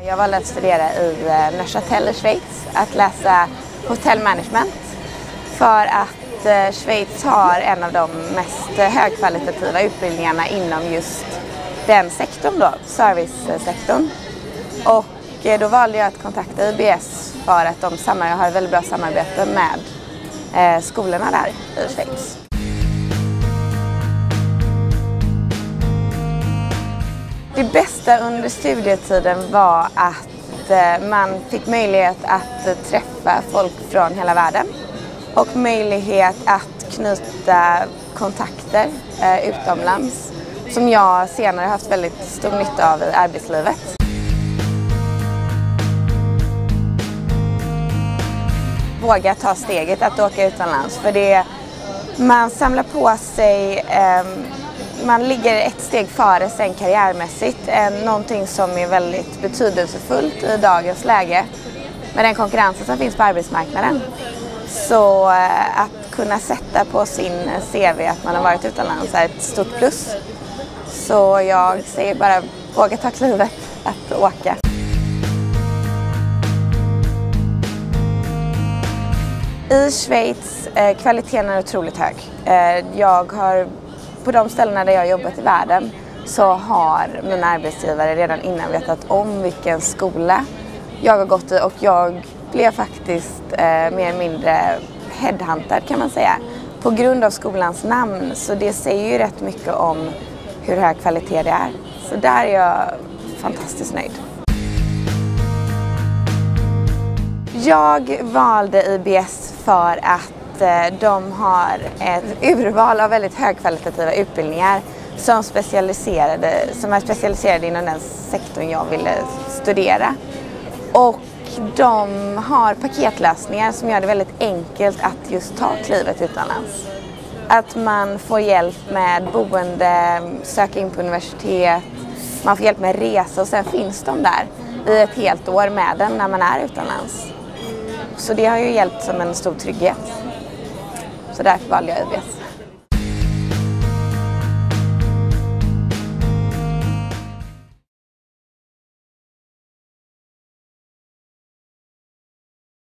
Jag valde att studera i Neuchâtel i Schweiz, att läsa hotellmanagement för att Schweiz har en av de mest högkvalitativa utbildningarna inom just den sektorn då, servicesektorn. Och då valde jag att kontakta IBS för att de har väldigt bra samarbete med skolorna där i Schweiz. Det bästa under studietiden var att man fick möjlighet att träffa folk från hela världen och möjlighet att knyta kontakter utomlands som jag senare haft väldigt stor nytta av i arbetslivet. Våga ta steget att åka utomlands, för man samlar på sig, man ligger ett steg före sen karriärmässigt, någonting som är väldigt betydelsefullt i dagens läge med den konkurrensen som finns på arbetsmarknaden. Så att kunna sätta på sin CV att man har varit utomlands är ett stort plus. Så jag säger bara våga ta klivet att åka. I Schweiz kvaliteten är otroligt hög. På de ställena där jag jobbat i världen så har mina arbetsgivare redan innan vetat om vilken skola jag har gått i, och jag blev faktiskt mer eller mindre headhuntad kan man säga på grund av skolans namn, så det säger ju rätt mycket om hur hög kvalitet det är. Så där är jag fantastiskt nöjd. Jag valde IBS för att de har ett urval av väldigt högkvalitativa utbildningar som är specialiserade inom den sektorn jag ville studera. Och de har paketlösningar som gör det väldigt enkelt att just ta klivet utomlands. Att man får hjälp med boende, söka in på universitet, man får hjälp med resa och sen finns de där i ett helt år med den när man är utomlands. Så det har ju hjälpt som en stor trygghet. Så därför valde jag IBS.